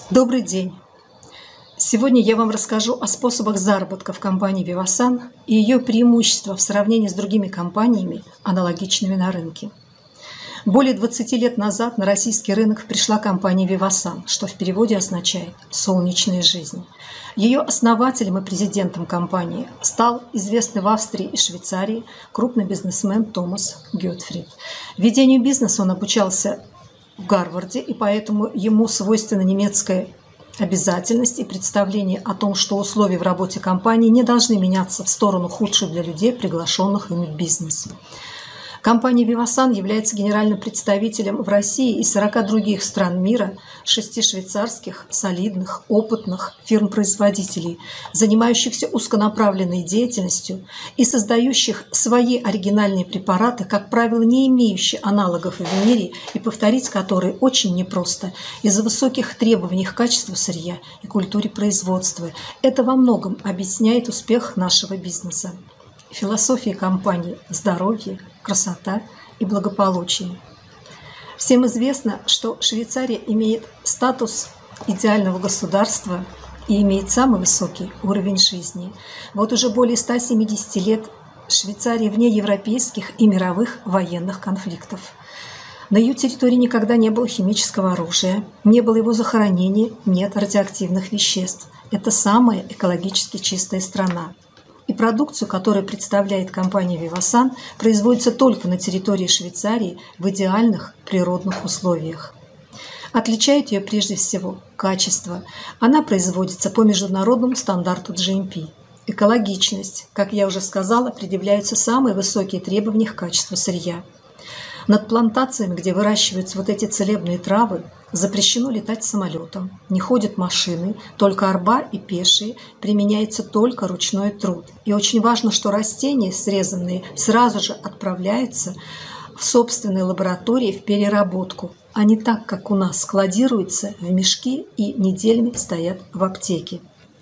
Добрый день! Сегодня я вам расскажу о способах заработка в компании Vivasan и ее преимуществах в сравнении с другими компаниями, аналогичными на рынке. Более 20 лет назад на российский рынок пришла компания Vivasan, что в переводе означает «солнечная жизнь». Ее основателем и президентом компании стал известный в Австрии и Швейцарии крупный бизнесмен Томас Гетфрид. Ведению бизнеса он обучался в Гарварде, и поэтому ему свойственна немецкая обязательность и представление о том, что условия в работе компании не должны меняться в сторону худшую для людей, приглашенных ими в бизнес. Компания Vivasan является генеральным представителем в России и 40 других стран мира, 6 швейцарских, солидных, опытных фирм-производителей, занимающихся узконаправленной деятельностью и создающих свои оригинальные препараты, как правило, не имеющие аналогов в мире и повторить которые очень непросто из-за высоких требований к качеству сырья и культуре производства. Это во многом объясняет успех нашего бизнеса. Философия компании – здоровье, красота и благополучие. Всем известно, что Швейцария имеет статус идеального государства и имеет самый высокий уровень жизни. Вот уже более 170 лет Швейцария вне европейских и мировых военных конфликтов. На ее территории никогда не было химического оружия, не было его захоронения, нет радиоактивных веществ. Это самая экологически чистая страна. И продукцию, которую представляет компания Vivasan, производится только на территории Швейцарии в идеальных природных условиях. Отличает ее прежде всего качество. Она производится по международному стандарту GMP. Экологичность. Как я уже сказала, предъявляются самые высокие требования к качеству сырья. Над плантациями, где выращиваются вот эти целебные травы, запрещено летать самолетом, не ходят машины, только арба и пешие, применяется только ручной труд. И очень важно, что растения, срезанные, сразу же отправляются в собственные лаборатории в переработку, а не так, как у нас, складируются в мешки и неделями стоят в аптеке.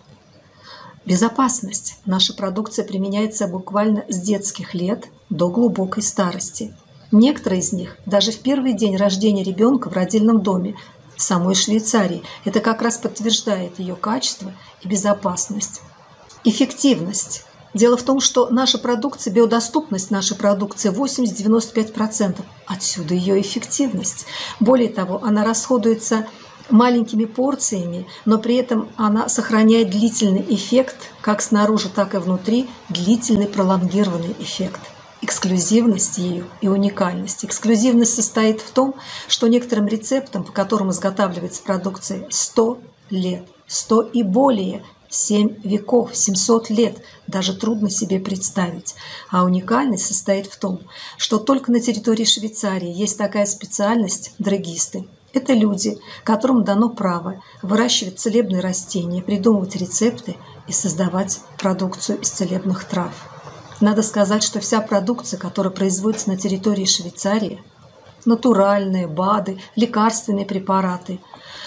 Безопасность. Наша продукция применяется буквально с детских лет до глубокой старости. Некоторые из них даже в первый день рождения ребенка в родильном доме в самой Швейцарии. Это как раз подтверждает ее качество и безопасность. Эффективность. Дело в том, что наша продукция, биодоступность нашей продукции 80-95%. Отсюда ее эффективность. Более того, она расходуется маленькими порциями, но при этом она сохраняет длительный эффект, как снаружи, так и внутри, длительный пролонгированный эффект. Эксклюзивность ее и уникальность. Эксклюзивность состоит в том, что некоторым рецептам, по которым изготавливается продукция, 100 лет, 100 и более, 7 веков, 700 лет, даже трудно себе представить. А уникальность состоит в том, что только на территории Швейцарии есть такая специальность – драгисты. Это люди, которым дано право выращивать целебные растения, придумывать рецепты и создавать продукцию из целебных трав. Надо сказать, что вся продукция, которая производится на территории Швейцарии, натуральные, БАДы, лекарственные препараты,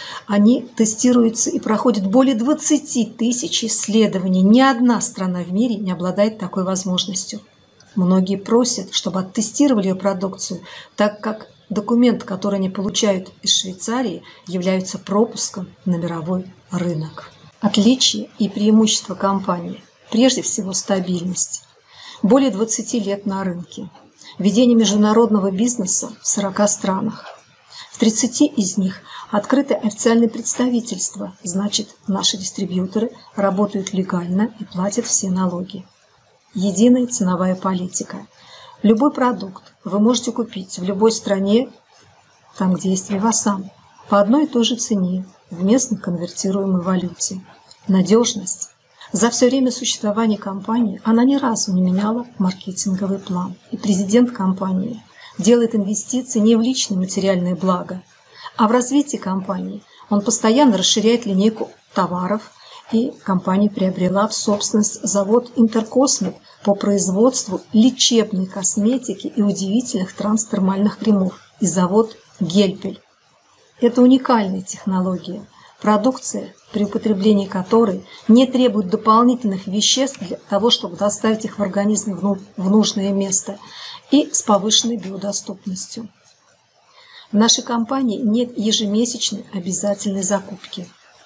они тестируются и проходят более 20 тысяч исследований. Ни одна страна в мире не обладает такой возможностью. Многие просят, чтобы оттестировали ее продукцию, так как документы, которые они получают из Швейцарии, являются пропуском на мировой рынок. Отличия и преимущества компании. Прежде всего, стабильность. Более 20 лет на рынке. Ведение международного бизнеса в 40 странах. В 30 из них открыто официальное представительство, значит, наши дистрибьюторы работают легально и платят все налоги. Единая ценовая политика. Любой продукт вы можете купить в любой стране, там, где есть Vivasan, по одной и той же цене, в местно конвертируемой валюте. Надежность. За все время существования компании она ни разу не меняла маркетинговый план. И президент компании делает инвестиции не в личное материальное благо, а в развитие компании. Он постоянно расширяет линейку товаров, и компания приобрела в собственность завод «Интеркосмет» по производству лечебной косметики и удивительных трансдермальных кремов, и завод «Гельпель». Это уникальная технология. Продукция, при употреблении которой не требует дополнительных веществ для того, чтобы доставить их в организм в нужное место, и с повышенной биодоступностью. В нашей компании нет ежемесячной обязательной закупки.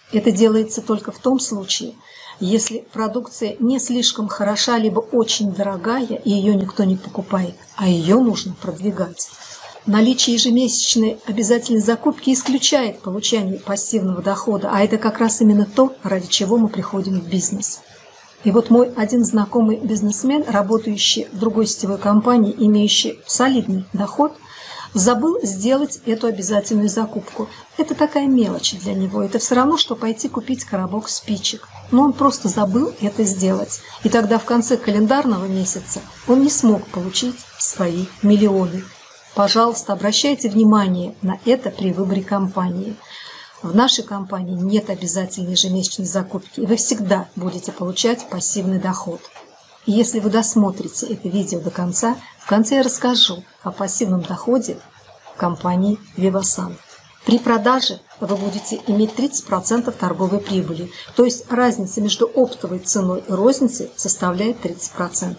Это делается только в том случае, если продукция не слишком хороша, либо очень дорогая, и ее никто не покупает, а ее нужно продвигать. Наличие ежемесячной обязательной закупки исключает получение пассивного дохода, а это как раз именно то, ради чего мы приходим в бизнес. И вот мой один знакомый бизнесмен, работающий в другой сетевой компании, имеющий солидный доход, забыл сделать эту обязательную закупку. Это такая мелочь для него. Это все равно, что пойти купить коробок спичек. Но он просто забыл это сделать. И тогда в конце календарного месяца он не смог получить свои миллионы. Пожалуйста, обращайте внимание на это при выборе компании. В нашей компании нет обязательной ежемесячной закупки, и вы всегда будете получать пассивный доход. И если вы досмотрите это видео до конца, в конце я расскажу о пассивном доходе в компании Vivasan. При продаже вы будете иметь 30% торговой прибыли, то есть разница между оптовой ценой и розницей составляет 30%.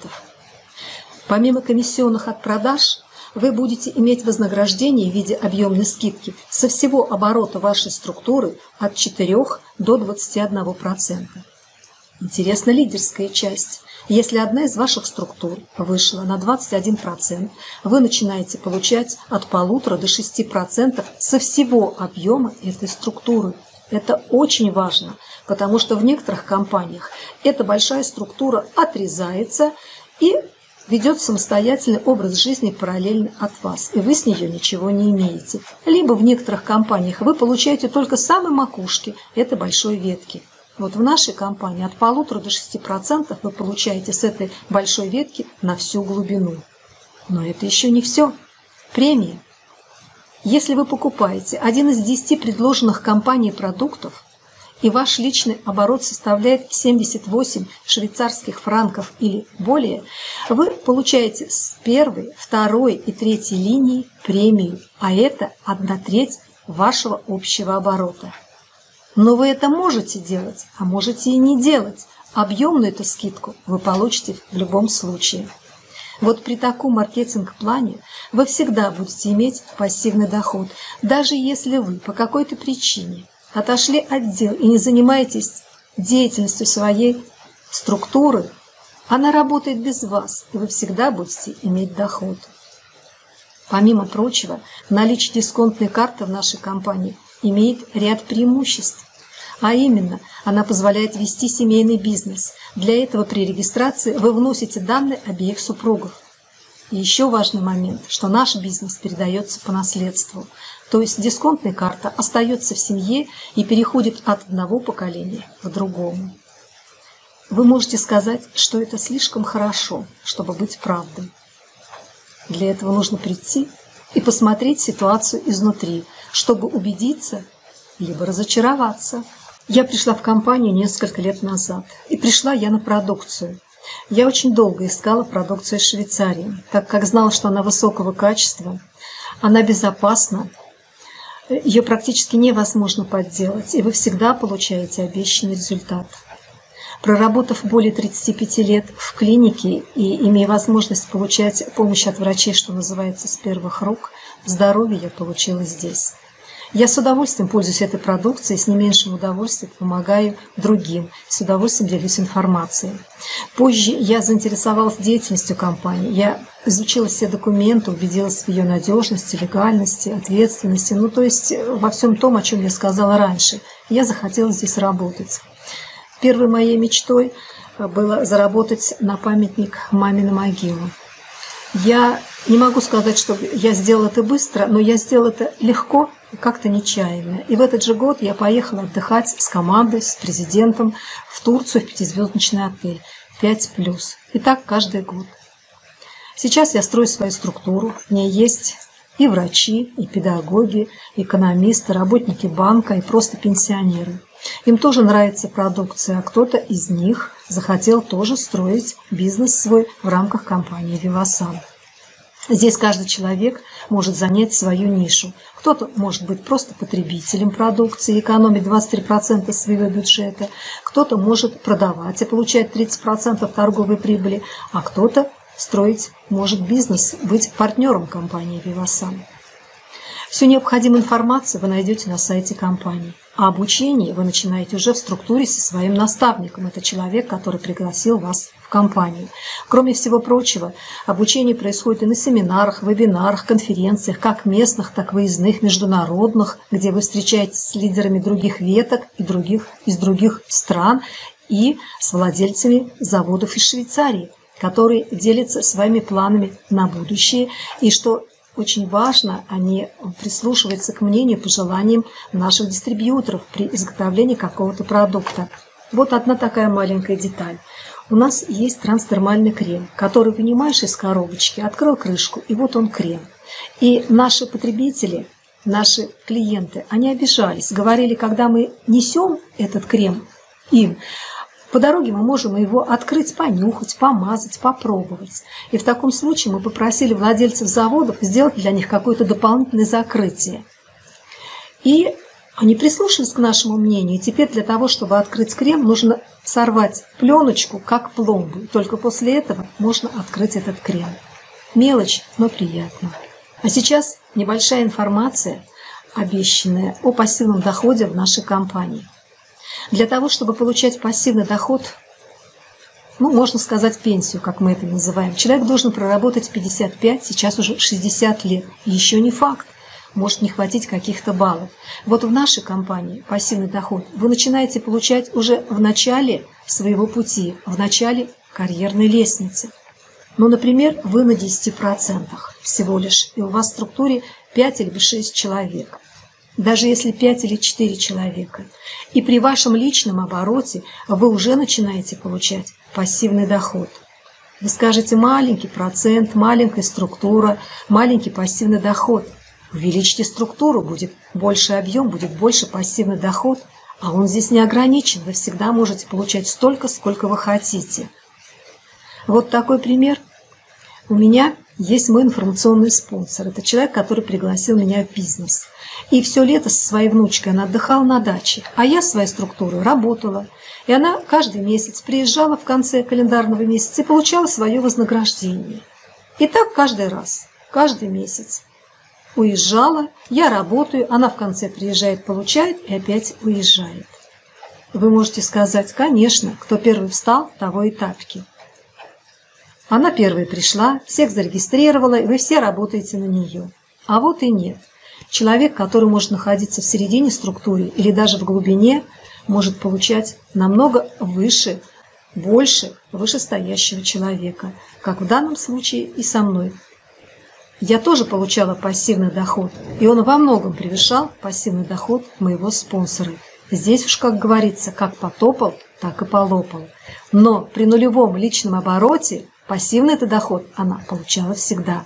Помимо комиссионных от продаж, вы будете иметь вознаграждение в виде объемной скидки со всего оборота вашей структуры от 4 до 21%. Интересна лидерская часть. Если одна из ваших структур вышла на 21%, вы начинаете получать от 1,5 до 6% со всего объема этой структуры. Это очень важно, потому что в некоторых компаниях эта большая структура отрезается и ведет самостоятельный образ жизни параллельно от вас, и вы с нее ничего не имеете. Либо в некоторых компаниях вы получаете только самые макушки этой большой ветки. Вот в нашей компании от 1,5 до 6% вы получаете с этой большой ветки на всю глубину. Но это еще не все. Премия. Если вы покупаете один из 10 предложенных компанией продуктов, и ваш личный оборот составляет 78 швейцарских франков или более, вы получаете с первой, второй и третьей линии премию, а это 1/3 вашего общего оборота. Но вы это можете делать, а можете и не делать. Объемную эту скидку вы получите в любом случае. Вот при таком маркетинг-плане вы всегда будете иметь пассивный доход, даже если вы по какой-то причине отошли от дел и не занимаетесь деятельностью своей структуры, она работает без вас, и вы всегда будете иметь доход. Помимо прочего, наличие дисконтной карты в нашей компании имеет ряд преимуществ. А именно, она позволяет вести семейный бизнес. Для этого при регистрации вы вносите данные обеих супругов. И еще важный момент, что наш бизнес передается по наследству. То есть дисконтная карта остается в семье и переходит от одного поколения к другому. Вы можете сказать, что это слишком хорошо, чтобы быть правдой. Для этого нужно прийти и посмотреть ситуацию изнутри, чтобы убедиться, либо разочароваться. Я пришла в компанию несколько лет назад, и пришла я на продукцию. Я очень долго искала продукцию из Швейцарии, так как знала, что она высокого качества, она безопасна, ее практически невозможно подделать, и вы всегда получаете обещанный результат. Проработав более 35 лет в клинике и имея возможность получать помощь от врачей, что называется, с первых рук, здоровье я получила здесь. Я с удовольствием пользуюсь этой продукцией, с не меньшим удовольствием помогаю другим, с удовольствием делюсь информацией. Позже я заинтересовалась деятельностью компании. Я изучила все документы, убедилась в ее надежности, легальности, ответственности, то есть во всем том, о чем я сказала раньше. Я захотела здесь работать. Первой моей мечтой было заработать на памятник маме на могилу. Я не могу сказать, что я сделала это быстро, но я сделала это легко и как-то нечаянно. И в этот же год я поехала отдыхать с командой, с президентом в Турцию, в 5-звездочный отель 5+. И так каждый год. Сейчас я строю свою структуру. В ней есть и врачи, и педагоги, и экономисты, работники банка, и просто пенсионеры. Им тоже нравится продукция, а кто-то из них захотел тоже строить бизнес свой в рамках компании Vivasan. Здесь каждый человек может занять свою нишу. Кто-то может быть просто потребителем продукции, экономить 23% своего бюджета, кто-то может продавать и получать 30% торговой прибыли, а кто-то строить может бизнес, быть партнером компании Vivasan. Всю необходимую информацию вы найдете на сайте компании. А обучение вы начинаете уже в структуре со своим наставником. Это человек, который пригласил вас в компанию. Кроме всего прочего, обучение происходит и на семинарах, вебинарах, конференциях, как местных, так и выездных, международных, где вы встречаетесь с лидерами других веток и из других стран и с владельцами заводов из Швейцарии, которые делятся своими планами на будущее. И что очень важно, они прислушиваются к мнению, пожеланиям наших дистрибьюторов при изготовлении какого-то продукта. Вот одна такая маленькая деталь. У нас есть трансдермальный крем, который вынимаешь из коробочки, открыл крышку, и вот он крем. И наши потребители, наши клиенты, они обижались, говорили, когда мы несем этот крем им, по дороге мы можем его открыть, понюхать, помазать, попробовать. И в таком случае мы попросили владельцев заводов сделать для них какое-то дополнительное закрытие. И они прислушались к нашему мнению. И теперь для того, чтобы открыть крем, нужно сорвать пленочку, как пломбу. И только после этого можно открыть этот крем. Мелочь, но приятно. А сейчас небольшая информация, обещанная о пассивном доходе в нашей компании. Для того, чтобы получать пассивный доход, можно сказать пенсию, как мы это называем, человек должен проработать 55, сейчас уже 60 лет. И еще не факт, может не хватить каких-то баллов. Вот в нашей компании пассивный доход вы начинаете получать уже в начале своего пути, в начале карьерной лестницы. Например, вы на 10% всего лишь, и у вас в структуре 5 или 6 человек. Даже если 5 или 4 человека. И при вашем личном обороте вы уже начинаете получать пассивный доход. Вы скажете, маленький процент, маленькая структура, маленький пассивный доход. Увеличьте структуру, будет больше объем, будет больше пассивный доход. А он здесь не ограничен. Вы всегда можете получать столько, сколько вы хотите. Вот такой пример. У меня есть мой информационный спонсор. Это человек, который пригласил меня в бизнес. И все лето со своей внучкой она отдыхала на даче, а я своей структурой работала. И она каждый месяц приезжала в конце календарного месяца и получала свое вознаграждение. И так каждый раз, каждый месяц. Уезжала, я работаю, она в конце приезжает, получает и опять уезжает. Вы можете сказать, конечно, кто первый встал, того и тапки. Она первой пришла, всех зарегистрировала, и вы все работаете на нее. А вот и нет. Человек, который может находиться в середине структуры или даже в глубине, может получать намного выше, больше вышестоящего человека, как в данном случае и со мной. Я тоже получала пассивный доход, и он во многом превышал пассивный доход моего спонсора. Здесь уж, как говорится, как потопал, так и полопал. Но при нулевом личном обороте пассивный это доход она получала всегда.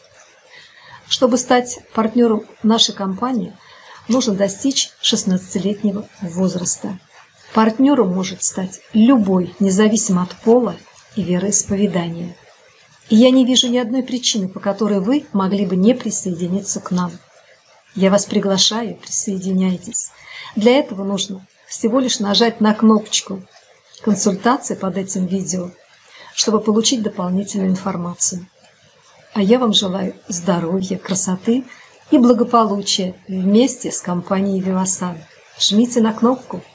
Чтобы стать партнером нашей компании, нужно достичь 16-летнего возраста. Партнером может стать любой, независимо от пола и вероисповедания. И я не вижу ни одной причины, по которой вы могли бы не присоединиться к нам. Я вас приглашаю, присоединяйтесь. Для этого нужно всего лишь нажать на кнопочку «Консультации» под этим видео, чтобы получить дополнительную информацию. А я вам желаю здоровья, красоты и благополучия вместе с компанией Vivasan. Жмите на кнопку.